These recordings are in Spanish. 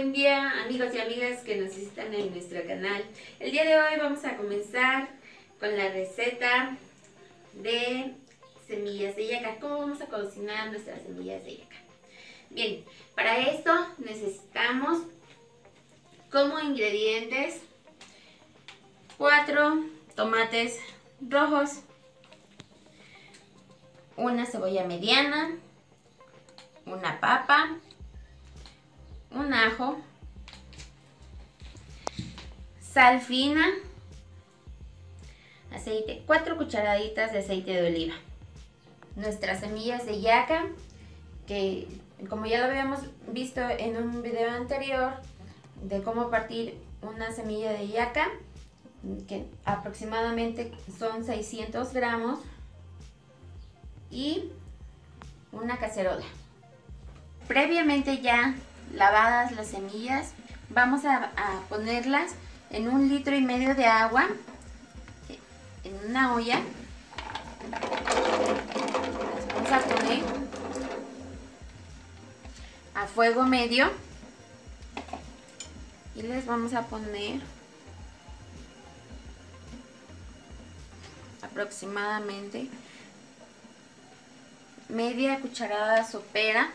Buen día, amigos y amigas que nos visitan en nuestro canal. El día de hoy vamos a comenzar con la receta de semillas de yaca. ¿Cómo vamos a cocinar nuestras semillas de yaca? Bien, para esto necesitamos como ingredientes 4 tomates rojos, una cebolla mediana, una papa, un ajo, sal fina, aceite, 4 cucharaditas de aceite de oliva. Nuestras semillas de yaca, que como ya lo habíamos visto en un video anterior de cómo partir una semilla de yaca, que aproximadamente son 600 gramos, y una cacerola. Previamente ya lavadas las semillas, vamos a ponerlas en 1,5 litros de agua en una olla. Las vamos a poner a fuego medio y les vamos a poner aproximadamente media cucharada sopera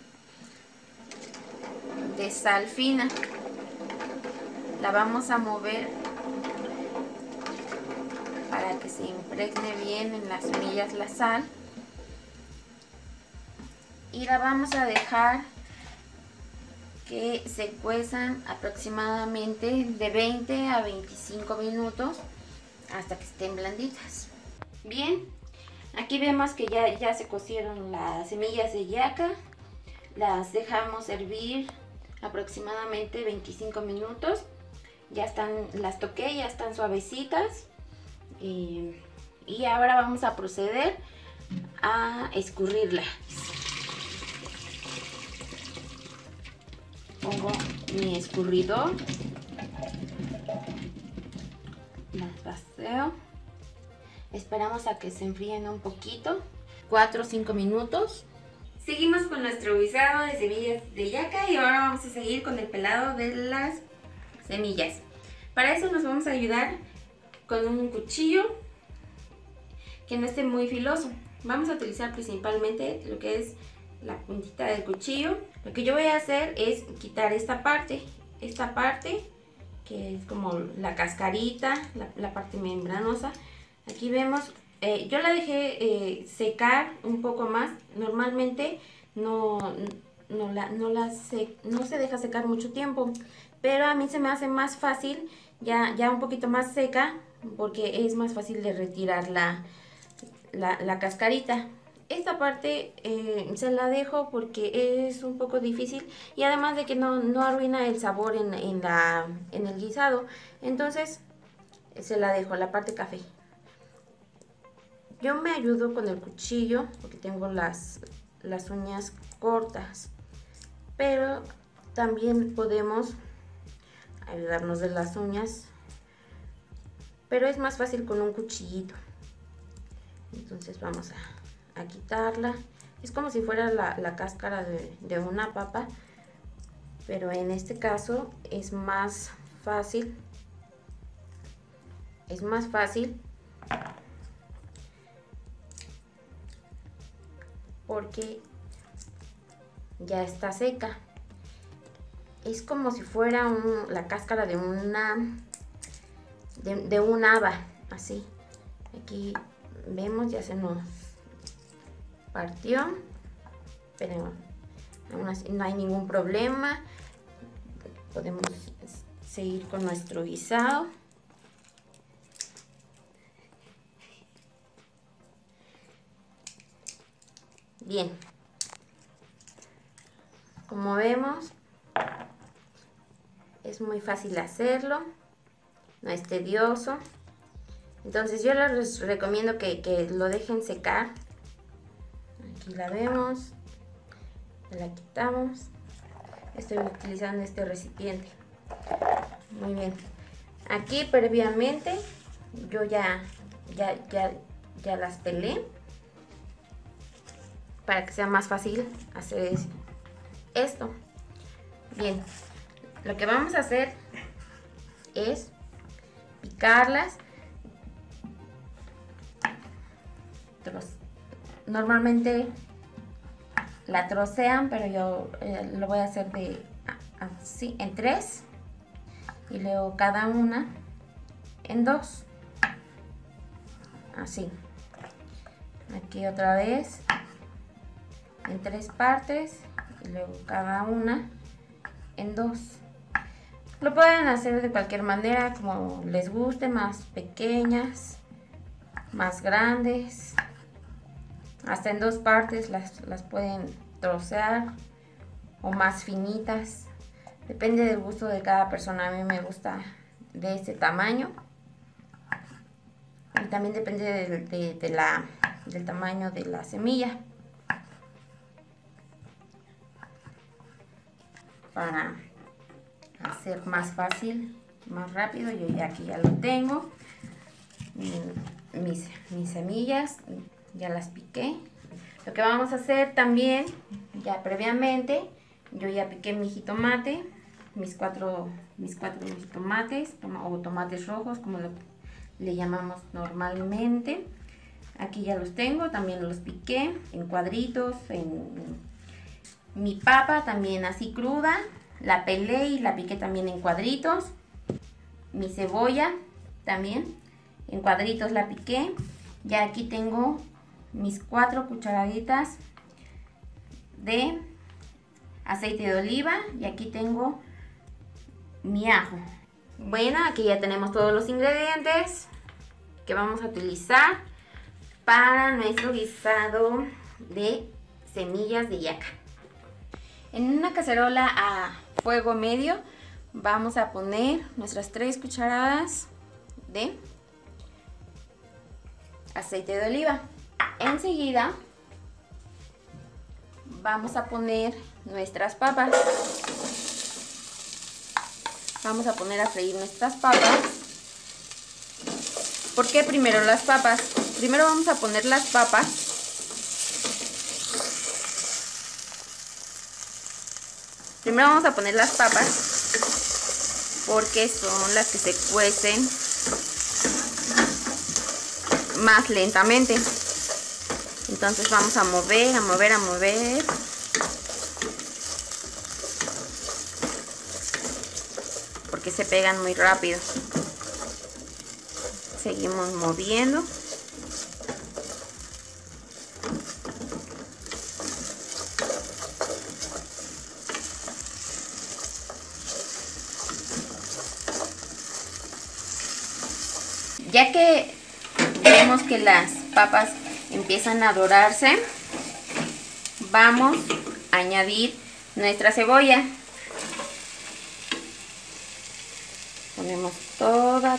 de sal fina. La vamos a mover para que se impregne bien en las semillas la sal, y la vamos a dejar que se cuezan aproximadamente de 20 a 25 minutos hasta que estén blanditas. Bien, aquí vemos que ya se cocieron las semillas de yaca. Las dejamos hervir aproximadamente 25 minutos. Ya están, las toqué, ya están suavecitas. Y ahora vamos a proceder a escurrirlas. Pongo mi escurridor, las vacío. Esperamos a que se enfríen un poquito, 4 o 5 minutos. Seguimos con nuestro guisado de semillas de yaca y ahora vamos a seguir con el pelado de las semillas. Para eso nos vamos a ayudar con un cuchillo que no esté muy filoso. Vamos a utilizar principalmente lo que es la puntita del cuchillo. Lo que yo voy a hacer es quitar esta parte que es como la cascarita, la parte membranosa. Aquí vemos, yo la dejé secar un poco más. Normalmente no se deja secar mucho tiempo, pero a mí se me hace más fácil ya un poquito más seca, porque es más fácil de retirar la cascarita. Esta parte se la dejo porque es un poco difícil, y además de que no arruina el sabor en el guisado. Entonces se la dejo, la parte café. Yo me ayudo con el cuchillo porque tengo las uñas cortas, pero también podemos ayudarnos de las uñas, pero es más fácil con un cuchillito. Entonces vamos a quitarla. Es como si fuera la cáscara de una papa, pero en este caso es más fácil. Porque ya está seca. Es como si fuera la cáscara de un haba, así. Aquí vemos, ya se nos partió, pero aún así no hay ningún problema. Podemos seguir con nuestro guisado. Bien, como vemos, es muy fácil hacerlo, no es tedioso. Entonces yo les recomiendo que lo dejen secar. Aquí la vemos, la quitamos. Estoy utilizando este recipiente. Muy bien. Aquí previamente yo ya las pelé para que sea más fácil hacer esto. Bien, Lo que vamos a hacer es picarlas. Normalmente la trocean, pero yo lo voy a hacer de así en 3 y luego cada una en 2, así. Aquí otra vez en 3 partes y luego cada una en 2. Lo pueden hacer de cualquier manera, como les guste, más pequeñas, más grandes, hasta en 2 partes las pueden trocear, o más finitas, depende del gusto de cada persona. A mí me gusta de este tamaño y también depende del tamaño de la semilla. Para hacer más fácil, más rápido, yo ya aquí ya lo tengo. Mis semillas ya las piqué. Lo que vamos a hacer también, ya previamente, yo ya piqué mi jitomate, mis cuatro jitomates o tomates rojos, como le llamamos normalmente. Aquí ya los tengo, también los piqué en cuadritos. Mi papa también así cruda, la pelé y la piqué también en cuadritos. Mi cebolla también en cuadritos la piqué. Ya aquí tengo mis 4 cucharaditas de aceite de oliva y aquí tengo mi ajo. Bueno, aquí ya tenemos todos los ingredientes que vamos a utilizar para nuestro guisado de semillas de yaca. En una cacerola a fuego medio vamos a poner nuestras 3 cucharadas de aceite de oliva. Enseguida vamos a poner nuestras papas. Vamos a poner a freír nuestras papas. ¿Por qué primero las papas? Primero vamos a poner las papas. Primero vamos a poner las papas porque son las que se cuecen más lentamente. Entonces vamos a mover, a mover, a mover. Porque se pegan muy rápido. Seguimos moviendo. Ya que vemos que las papas empiezan a dorarse, vamos a añadir nuestra cebolla. Ponemos toda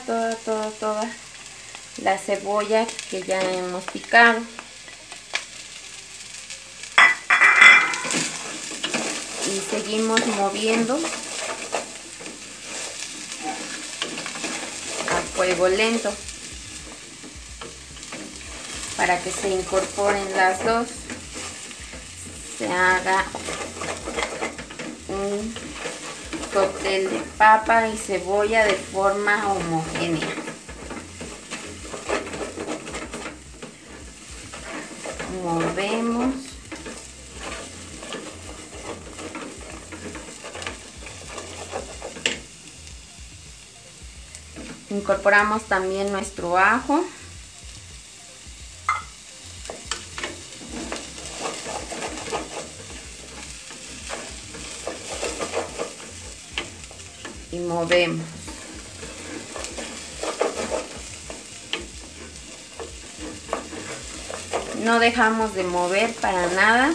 la cebolla que ya hemos picado. Y seguimos moviendo a fuego lento para que se incorporen las dos, se haga un cóctel de papa y cebolla de forma homogénea. Movemos. Incorporamos también nuestro ajo. Y movemos. No dejamos de mover para nada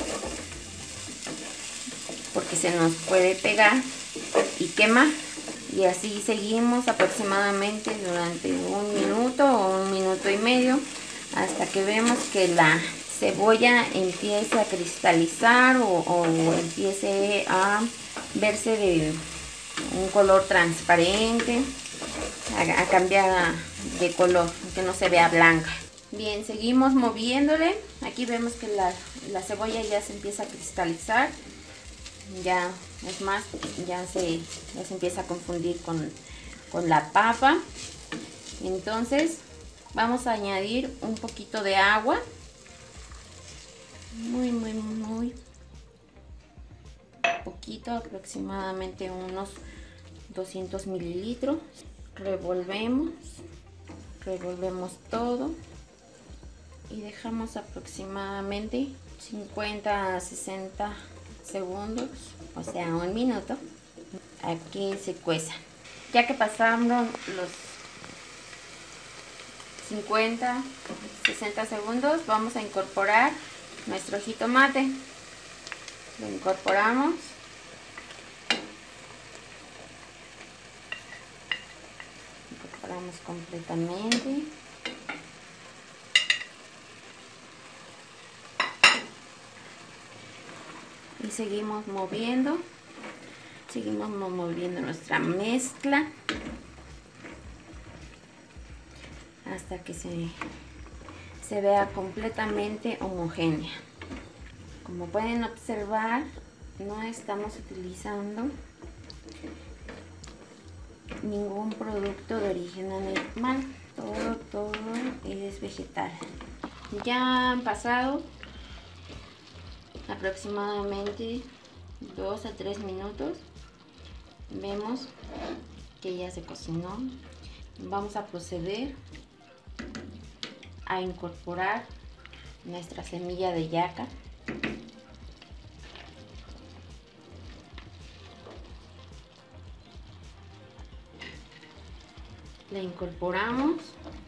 porque se nos puede pegar y quemar. Y así seguimos aproximadamente durante 1 minuto o 1 minuto y medio hasta que vemos que la cebolla empiece a cristalizar o empiece a verse de un color transparente, a cambiar de color, que no se vea blanca. Bien, seguimos moviéndole. Aquí vemos que la cebolla ya se empieza a cristalizar. ya es más, ya se empieza a confundir con la papa. Entonces vamos a añadir un poquito de agua, muy poquito, aproximadamente unos 200 mililitros. Revolvemos todo y dejamos aproximadamente 50 a 60 segundos, o sea, un minuto, a que se cueza. Ya que pasaron los 50, 60 segundos, vamos a incorporar nuestro jitomate. Lo incorporamos. Incorporamos completamente. Y seguimos moviendo nuestra mezcla hasta que se vea completamente homogénea. Como pueden observar, no estamos utilizando ningún producto de origen animal, todo es vegetal. Ya han pasado aproximadamente 2 a 3 minutos. Vemos que ya se cocinó. Vamos a proceder a incorporar nuestra semilla de yaca. La incorporamos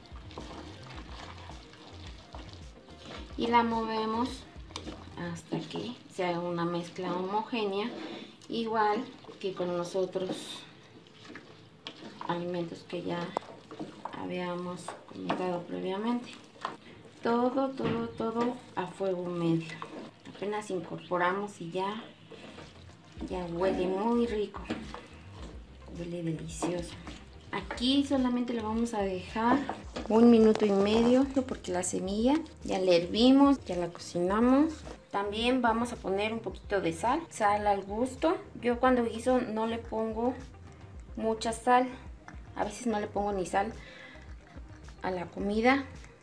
y la movemos hasta que se haga una mezcla homogénea, igual que con los otros alimentos que ya habíamos comentado previamente. Todo a fuego medio. Apenas incorporamos y ya huele muy rico, huele delicioso. Aquí solamente le vamos a dejar 1 minuto y medio porque la semilla ya la hervimos, ya la cocinamos. También vamos a poner un poquito de sal al gusto. Yo cuando guiso no le pongo mucha sal, a veces no le pongo ni sal a la comida.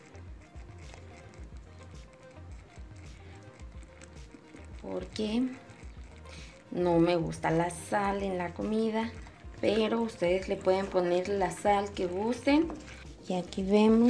Porque no me gusta la sal en la comida, pero ustedes le pueden poner la sal que gusten. Y aquí vemos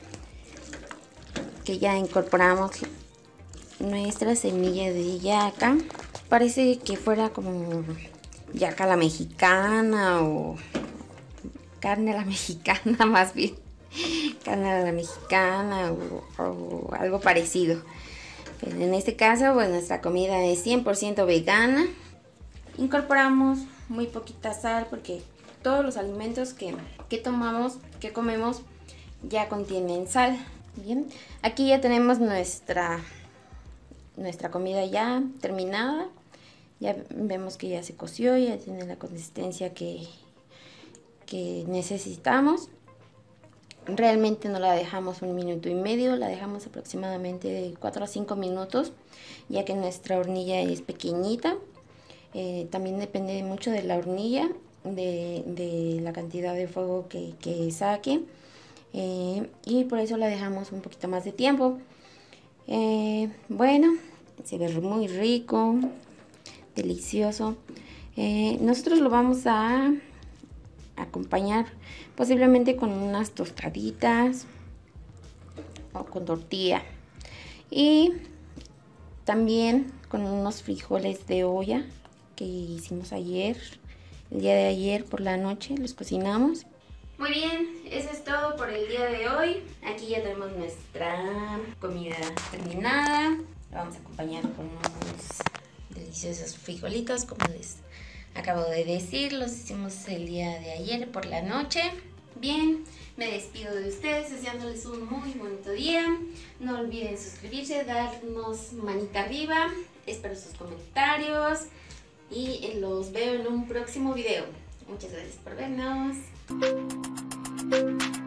que ya incorporamos nuestra semilla de yaca. Parece que fuera como yaca a la mexicana o carne a la mexicana, más bien carne a la mexicana o algo parecido. Pero en este caso, pues nuestra comida es 100% vegana. Incorporamos muy poquita sal porque todos los alimentos que comemos ya contienen sal. Bien, aquí ya tenemos nuestra comida ya terminada. Ya vemos que ya se coció, ya tiene la consistencia que necesitamos. Realmente no la dejamos 1 minuto y medio, la dejamos aproximadamente de 4 a 5 minutos, ya que nuestra hornilla es pequeñita. También depende mucho de la hornilla, de la cantidad de fuego que saque, y por eso la dejamos un poquito más de tiempo. Bueno, se ve muy rico, delicioso. Nosotros lo vamos a acompañar posiblemente con unas tostaditas o con tortilla, y también con unos frijoles de olla que hicimos el día de ayer por la noche, los cocinamos. Muy bien, eso es todo por el día de hoy. Aquí ya tenemos nuestra comida terminada. La vamos a acompañar con unos deliciosos frijolitos, como les acabo de decir, los hicimos el día de ayer por la noche. Bien, me despido de ustedes deseándoles un muy bonito día. No olviden suscribirse, darnos manita arriba. Espero sus comentarios y los veo en un próximo video. Muchas gracias por vernos.